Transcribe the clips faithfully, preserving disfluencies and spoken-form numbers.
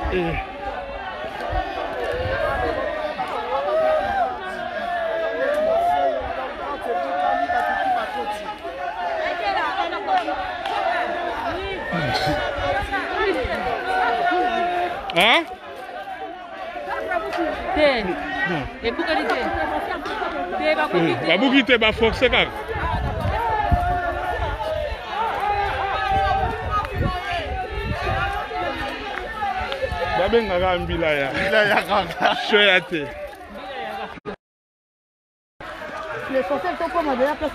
Et... Hein? Babuki te ba forcer kaka. Babenga mbila ya. Mbila ya kaka. Shoya te. Les Français sont pas mal de la place.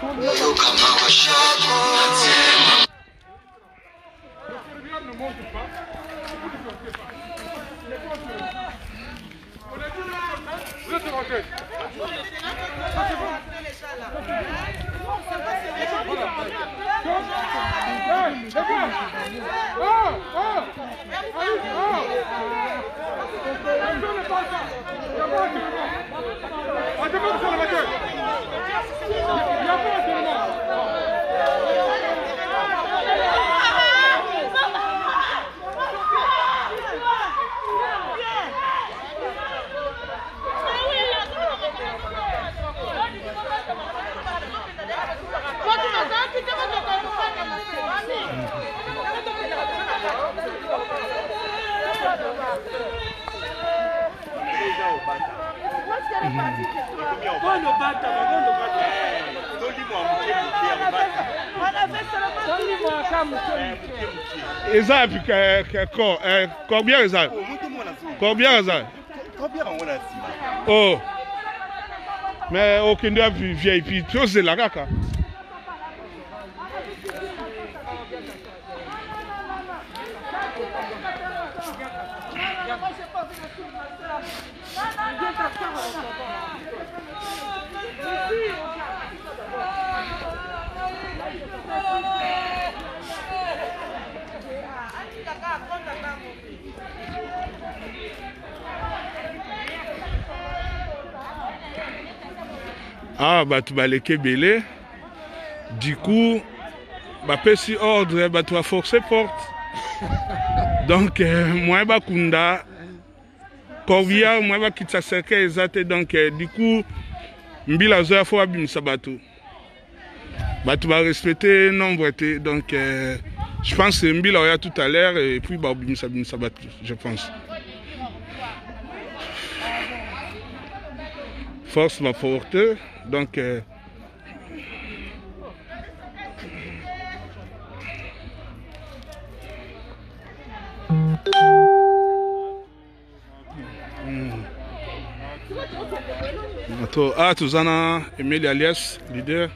Eza combien eza? Combien eza? Oh. Mais aucun de V I P, tout c'est la kaka. Ah, bah tu vas les belé. Du coup, bah pesi ordre, bah tu vas forcer porte. Donc, euh, moi, bah kunda, Corvia, moi, bah quitte sa cercle exact. Donc, euh, du coup, mbila zoya faut abîmer ça bateau. Bah tu vas respecter nombre. Donc, euh, je pense que mbila oya tout à l'heure et puis bah abîmer ça, abîmer ça bateau, je pense. Force ma porte. Donc, euh, ah, Tuzana, Emile alias, leader.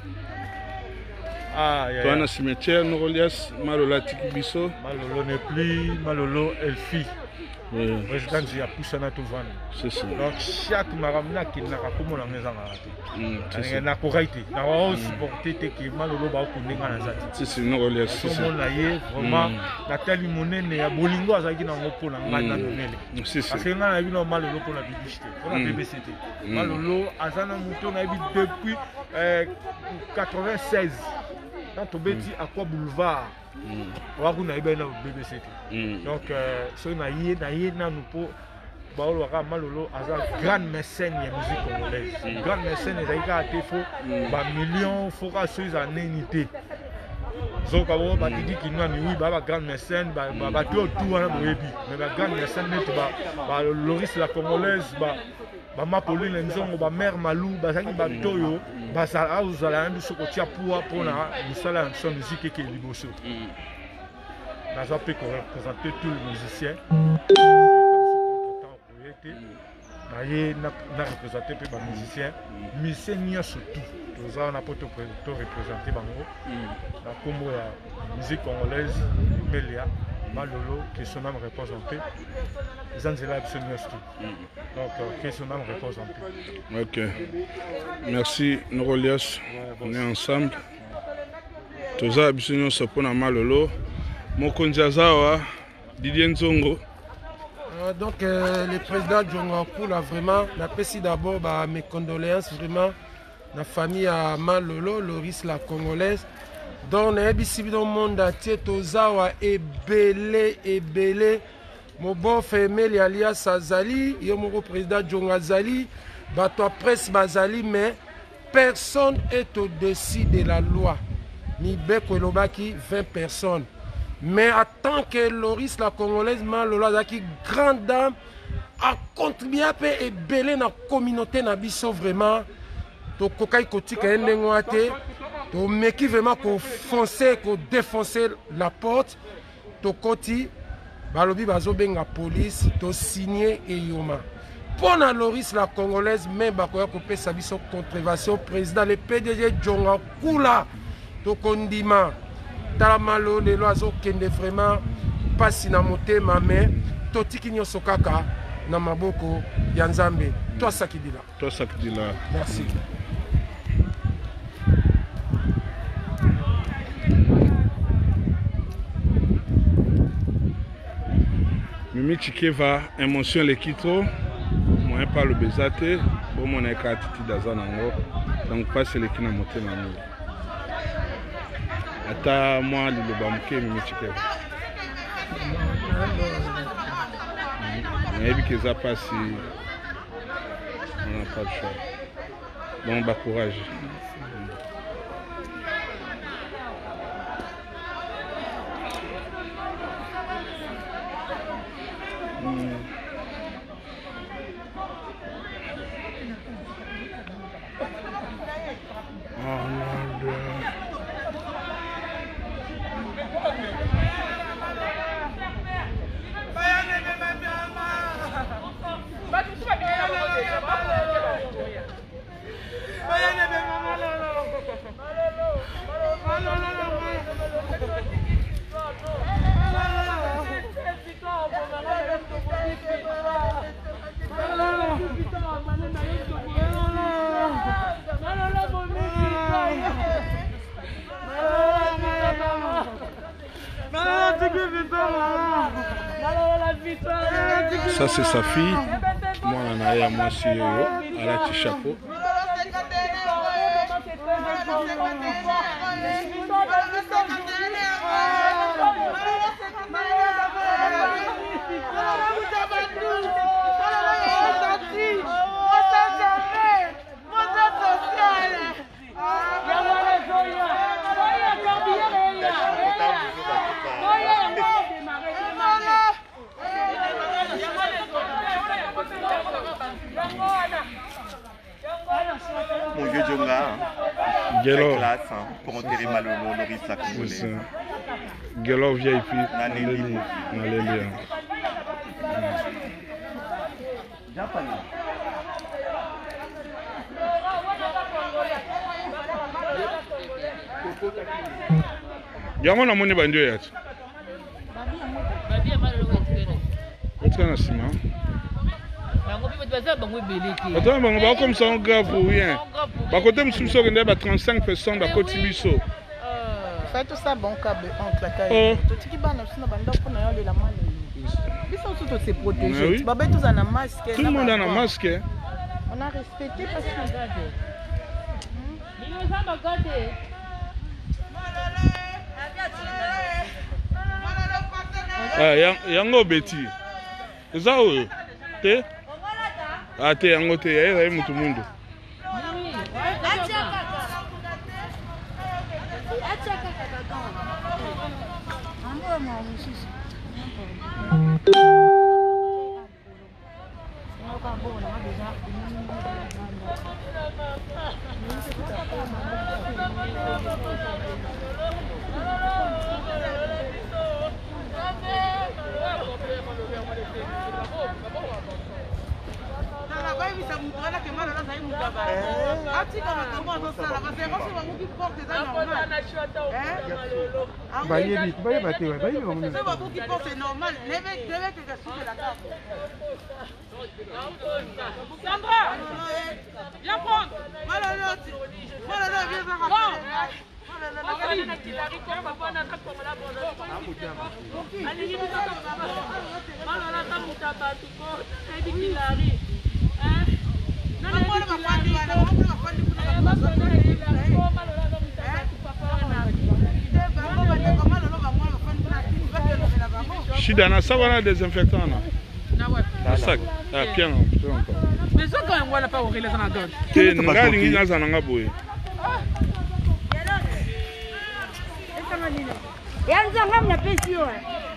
Ah, yeah, Toana cimetière, nous alias, Malola Tikibiso. Malolo n'est plus, Malolo Elfi. Oui. Président de Poussana Touvan. C'est ça. Donc, chaque maramna qui n'a pas comme la maison à rater. C'est n'a correcté. N'a pas supporté que Malolo va couler dans la zati. C'est ça, nous alias. C'est ça. Vraiment, Nathalie Monet n'est à Bolingo à Zaki dans le pôle en Ghana. C'est ça. Parce que nous avons vu Malolo pour la B B C T. Pour la B B C T. Malolo, Azana Mouton a vu depuis quatre-vingt-seize. Dans Tobeti, à quoi boulevard? On a eu B B C T. Donc, ce qu'on a eu, on a eu, on a eu, Malolo, un grand mécène de musique congolaise. Grand mécène, il a été faux, un million, il faut que ce soit une unité. Donc, on a dit qu'il y a un grand mécène, il y a tout autour, mais un grand mécène, Loris la congolaise, ba Mapoli Lenzongo ba mère Malou ba zaki ba toyo ba za auzala ndu soko tia pour pour na musala son musique qui est liboso. Na za peut représenter tous les musiciens. Na ye na na représenter peu ba musiciens, musiciens nia surtout. Tous on a pas to représenter bango. La combo ya musique congolaise Melia Malolo qui son âme représenté. Les Anzela absolument tout. Donc, qui son âme représenté. Ok. Merci, Norolias. On est ensemble. Tous les absolument sapona Malolo. Mokonjazawa, Didier Nzongo. Donc, euh, le président Djongankou, là, vraiment, j'apprécie d'abord bah, mes condoléances, vraiment, la famille à Malolo, Loris la Congolaise. Donc, on a ici dans le monde entier, Tozawa, et belé, et belé. mon bon Femeli alias Azali, yo mon président John Azali, bato presse Bazali, mais personne est au-dessus de la loi. Ni beko elobaki vingt personnes. Mais en tant que Loris la Congolaise, Lola qui grande dame, a contribué à et belé dans la communauté na biso vraiment. To kokai koti ka endengwate, to meki vraiment ko foncer, ko défoncer la porte. To koti balobi bazo benga police, to signer et yoma. Pour la Loris la Congolaise, même bakoya ko pesa biso contravention président le P D G Djonga Kula. To kondima talamalo le loazo kende vraiment pasi na motema mais totiki nyoso kaka na maboko ya Nzambe. Toi Sakidila. Toi Sakidila. Merci. Mimi Chikeva émotion le kitro moi pas le bezate bon mon ekatiti dazanango donc pas c'est le kina motema mimi. Ata moi le bamuke Mimi Chikeva. Mais vu que ça passe, on n'a pas de choix. Bon, bah courage. Mm. Oh mon Dieu. Ça c'est sa fille. Moi on a eu à moi aussi à la petit chapeau. Mon vieux Djonga, Gelo. classe hein, pour enterrer Malolo, Loris la Congolaise. Gelo V I P. Naléli. Naléli. Yango na moni bandio yatu. Etka na sima. Attends, on va comme ça, on grave pour rien. Par contre, je suis sûr qu'il y a trente-cinq personnes à côté de Bisso. Fais tout ça, bon câble entre la caille. Tout ce qui va dans le bande pour nous, la main. Ils sont tous se protéger. Tout un masque. Tout le monde a un masque. On a respecté parce que. Ah, yango beti. Ça où? Te? Ah, te yango te. Aïe, aïe, mutu mundo. C'est normal. Sandra, viens prendre. Shida na sac wana désinfectant na. Na ouais. Na sac. Ah bien non, peu encore. Mais ça quand on n'a pas ouvert les anagons. Te nga lingi na za nga boye. Yanza ngam na pesi yo.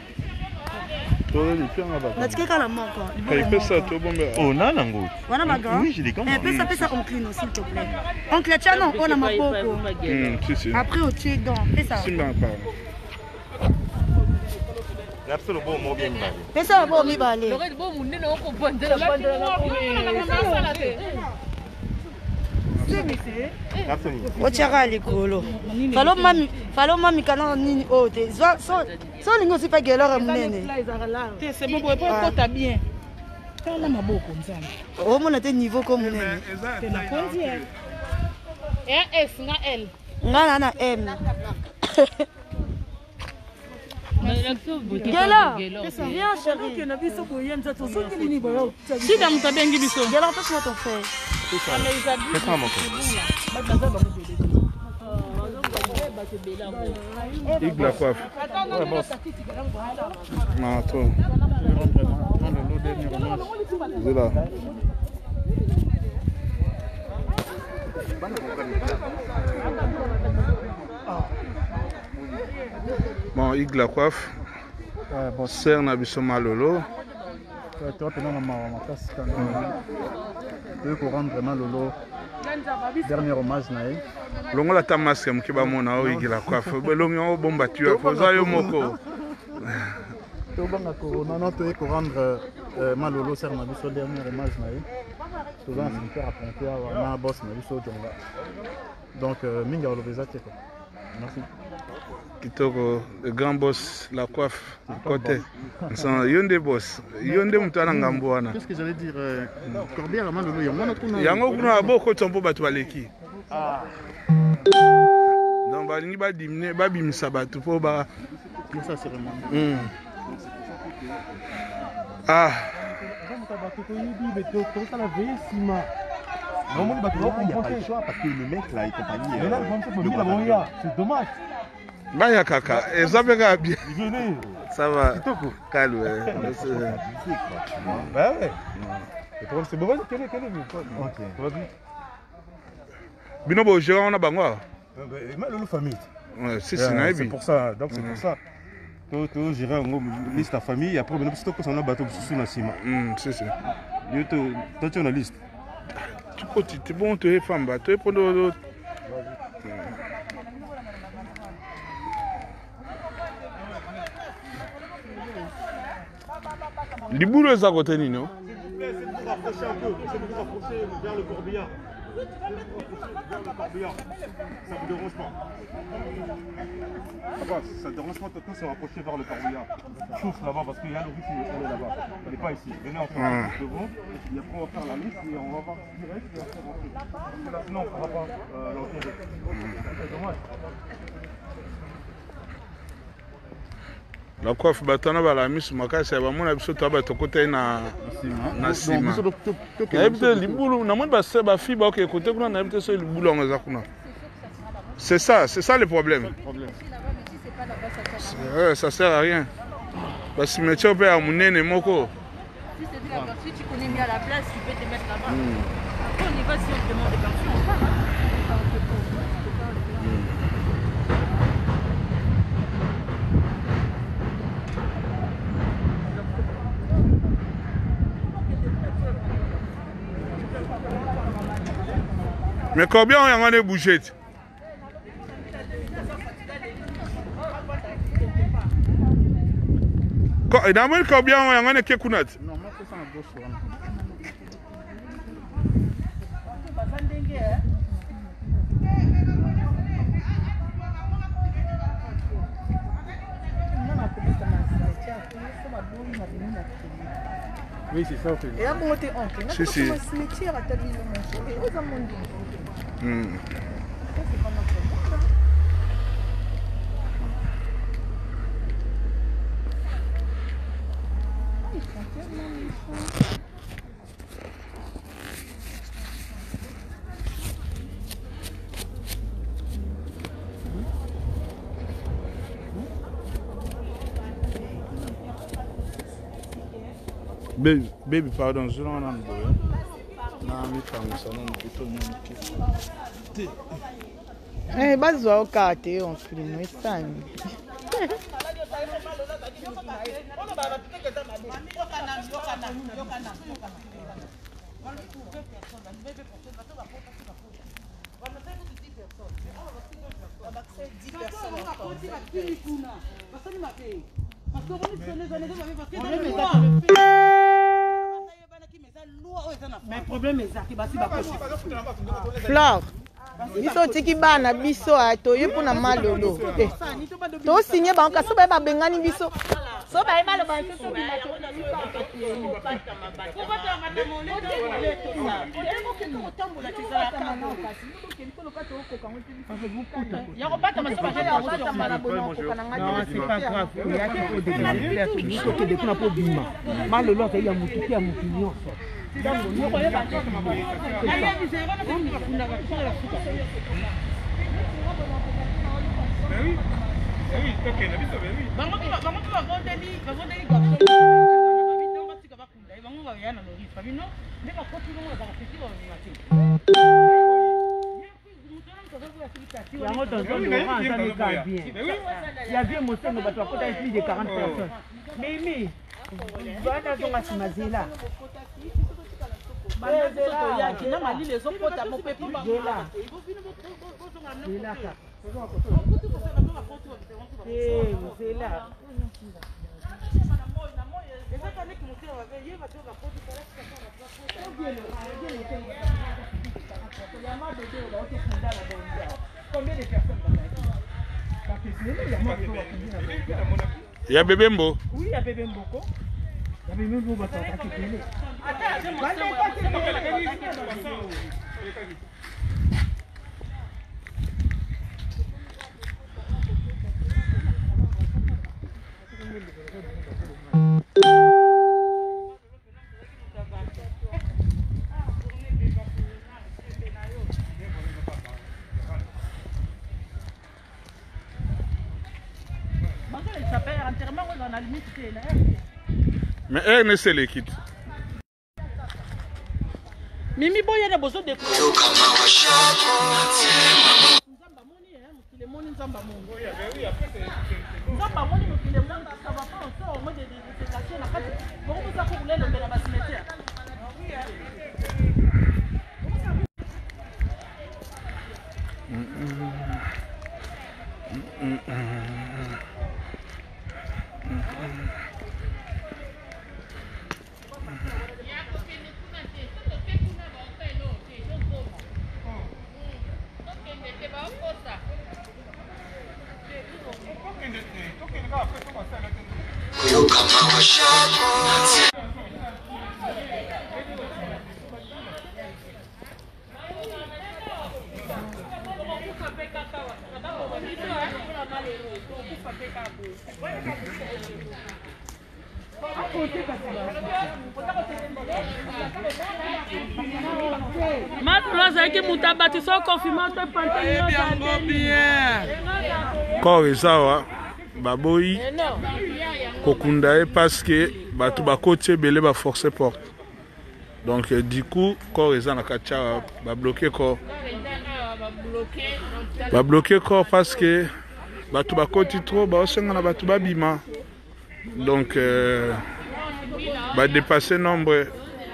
Natikeka na moko. Pesa to bombe. Oh na nango. Wana maga. Oui, je l'ai comme. Eh pesa pesa oncle non s'il te plaît. Oncle Tiano on a mapoko. Hmm, si si. Après au tu dans pesa. Simba pa. Napsolo bon mo bien ba. Pesa bo mi bale. Le bon monde ne ko bonde la bonde la ko. Otiaka likolo. Falo mami, falo mami kana nini ote. So so lingo sipa gelore munene. C'est bon pour pas ta bien. Tala maboko mzana. O mona te niveau comme munene. C'est la konzi. Et S na L. Ngana na M. Gela, viens chérie. Si dans ta bengi biso. Gela, qu'est-ce que tu fais? C'est ça mon Il la coiffe. Ouais, boss. Non, toi. C'est là. Bon, il la coiffe. Ouais, boss. Serre na biso malolo. Tu vois, tu as ma casse quand même. Tu veux qu'on rende vraiment Lolo. Dernier hommage nae. Longo la ta masque mki ba mona o igila coiffe. Belongi o bomba tu a posa yo moko. To banga ko non non tu veux qu'on rendre Malolo ser na biso dernier hommage nae. To banga super apprenti à na boss na biso jonga. Donc minga o lobeza teko. Merci. Kitoko, le grand boss, la coiffe, côté. Yonde boss, yonde mutana ngambo wana. Qu'est-ce que j'allais dire euh, Corbière Malolo yango na kuna. Yango kuna boko tsompo batu baleki. Ah. Donc balingi ba dimine ba bimisa batu po ba ça c'est vraiment. Mm. Ah. Non, il n'y a pas le choix parce que le mec là, il compagnie. C'est dommage. Baya kaka, ezabe ka bien. Venez. Ça va. Calme. Bah ouais. Le problème c'est bon, vas-y, quel est quel est le OK. Vas-y. Bino bo gérant na bango. Malolo famille. Ouais, c'est ça. C'est pour ça. Donc c'est pour ça. Toi toi gérer une liste de famille après maintenant plutôt que ça on a bateau sous na cima. Hmm, c'est ça. Yo toi tu as une liste. Tu côté tu bon tu es femme ba, tu es prendre l'autre. Liboulo est à côté de nous. C'est pour vous rapprocher un peu, c'est pour vous rapprocher vers le corbillard. Vers le corbillard. Ça vous dérange pas? Ah bah, ça ne dérange pas de se rapprocher vers le corbillard. Chauffe là-bas parce qu'il y a le rythme, elle est là-bas. Elle n'est pas ici. Venez en faire devant. Et après on va faire la liste et on va voir direct et après rentrer. Parce que là sinon on ne fera pas euh, l'enterrer. C'est dommage. La coiffe batana bala miss makasi ba mona biso taba tokota na na sima. Ya bite libulu na mona ba se ba fi ba ke kote kuna na bite so libulu ngaza kuna. C'est ça, c'est ça le problème. Ouais, ça sert à rien. Ba si metio pe a munene moko. Si c'est de la partie, tu connais bien la place, tu peux te mettre là-bas. Après on y va si on te demande des parties, on part. Mais combien on y a bougé? Dans le combien on y a des kunat? Non, moi c'est ça la gauche. Oui, c'est ça en fait. Et à bon côté oncle. Si si. Cimetière à ta ville mon chéri. Où ça monte? Hmm. Baby, baby, pardon, je l'en ai un peu. Non, mais pas ça, non, plutôt non. Eh, bazwa okate on film isani. Mais problème est ça qui va Flore. Biso tiki bana biso atoyo pona malolo. To signé banka so ba bengani biso. So ba malo ba so bi na to. Il y a bien mon son, plus de quarante personnes. Mais mais, voilà donc à Simazela. Il y a bébé Mbo. Oui, il y a bébé Mboko. Il y a bébé Mbo. Mais elle ne sait les quitte. Mimi boya na bozo de ko. Korezawa baboyi kokunda parce que batu bakotie belé ba forcer porte. Donc du coup Koreza na kacha ba bloquer corps. Ba bloquer corps parce que batu bakoti trop ba osenga na batu babima. Donc euh, ba dépasser nombre.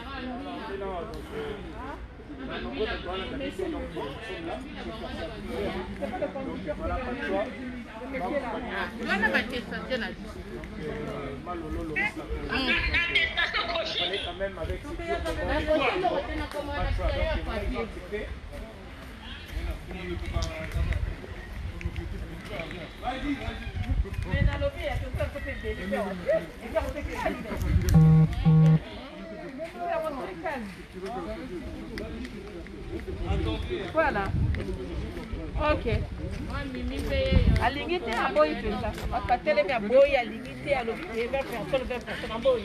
Voilà. Ok. Aligné à boy, ça. Pas télé à boy, aligné à l'autre, vingt personnes, vingt personnes en boy.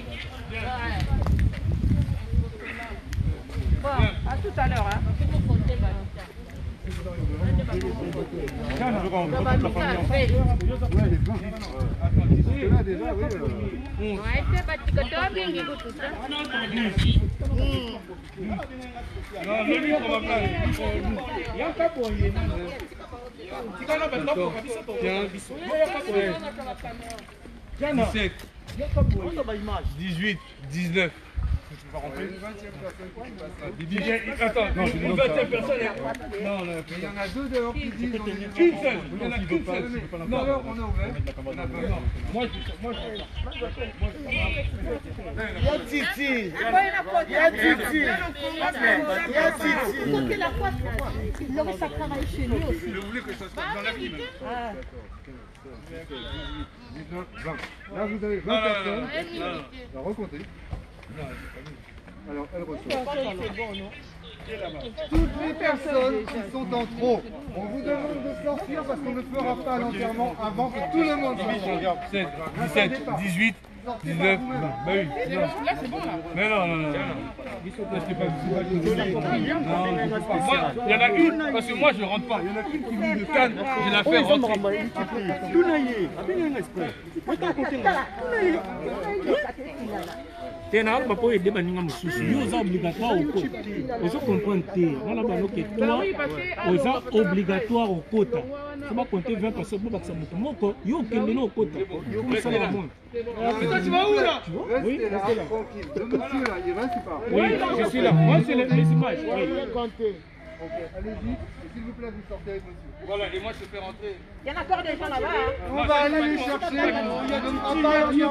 Bon, à tout à l'heure. Hein. dix-huit, dix-neuf. Attends, non, une vingtième personne. Non, non, il y en a deux dehors qui disent qu'une seule. Il y en a qu'une seule. Non, alors on a ouvert. Moi, moi, il y a Titi. Il y a Titi. Il y a Titi. Donc la fois, il aurait sa travail chez lui aussi. Je voulais que ça soit dans la vie. Là, vous avez vingt personnes. Alors, recomptez. Alors, elle reçoit. Toutes les personnes qui sont en trop, on vous demande de sortir parce qu'on ne fera pas l'enterrement avant que tout le monde sorte. seize, dix-sept, dix-huit, dix-neuf, vingt. Bah oui. Là, c'est bon, là. Mais non, non, non. Moi, il y en a une, parce que moi je rentre pas. Il y en a une qui me canne, je la fais rentrer. Tout naïe, avec un esprit. Moi, t'as compté là. Tena ba po aider baninga mususu yo za obligatoire au kota ozo comprendre te wana bano ke toi oza obligatoire au kota so ba compter vingt personnes bo bakisa moto moko yo kende no kota yo sala la monde. Toi tu vas où là? Oui, restez là. Tranquille. Le monsieur là, il reste pas. Oui, je suis là. Moi c'est les images. Oui. Ok, allez-y. Et s'il vous plaît, vous sortez avec monsieur. Voilà, et moi je te fais rentrer. Il y en a encore des gens là-bas. Hein. On va aller les chercher. Il y a de travail qui en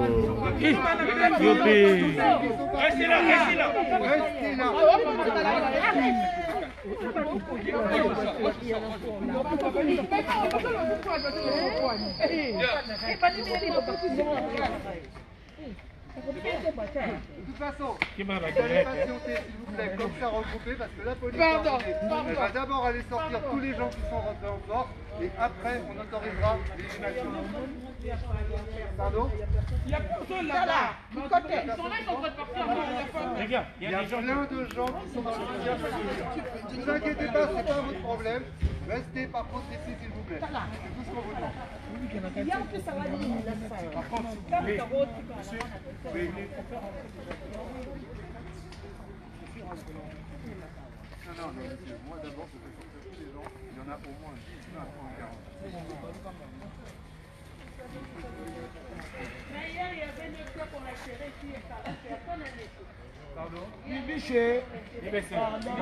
Restez là, restez là. Restez là. De toute façon, vous allez patienter s'il vous plaît, comme ça regroupé, parce que la police Pardon, va, pardon. elle va d'abord aller sortir tous les gens qui sont rentrés en force, et après on autorisera l'élimination. Pardon? Il y a personne là-bas. Du côté. Ils sont là, ils sont en train de partir. Les gars, Il y a plein de gens qui sont dans le média. Ne vous inquiétez pas, c'est pas votre problème. Restez par contre ici s'il vous plaît. C'est tout ce qu'on vous demande. Il y a un peu ça va aller. Par contre, s'il vous plaît, monsieur, veuillez. Non, non, non, monsieur, moi d'abord, je vais sortir tous les gens. Il y en a au moins dix, vingt, trente, quarante. Mais hier, il y avait une fois qu'on a serré ici et ça va faire. Personne n'a laissé. Pardon? Bibiché. Eh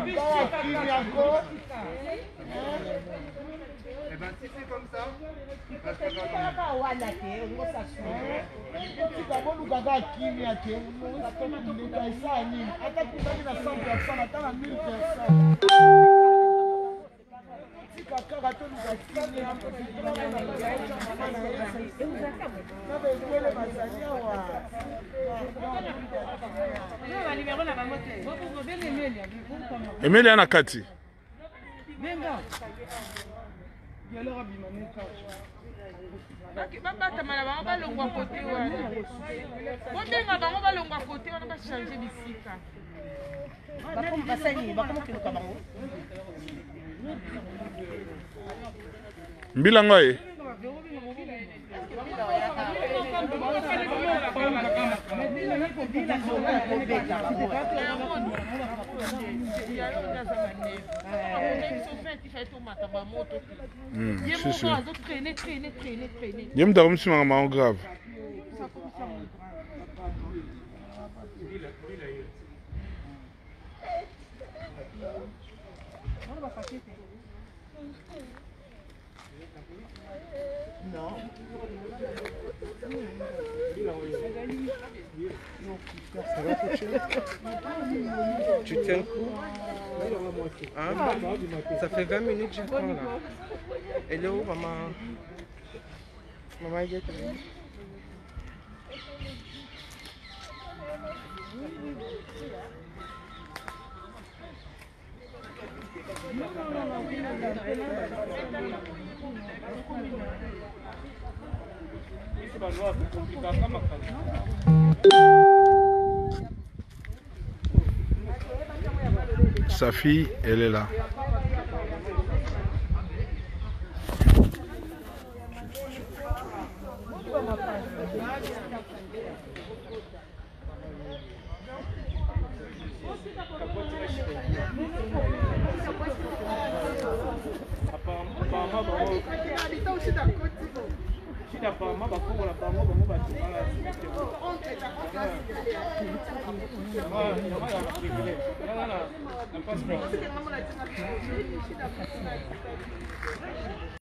bien, si c'est comme ça, parce que Emilia na kati. babatamana bango balongwa kote wana bobenga bango balongwa kote wana bachange bisika basani bakomokiluka bango Mbila ngoye. Mm, c'est sûr. Traîner, traîner, traîner, traîner. Yem darum si maman grave. Non. Ça va toucher? Tu tiens le coup? Hein? Ça fait vingt minutes que j'attends là. Elle est où maman? Maman elle est où? Sa fille, elle est là. Shida pama bakongo la pama bango bato ala site.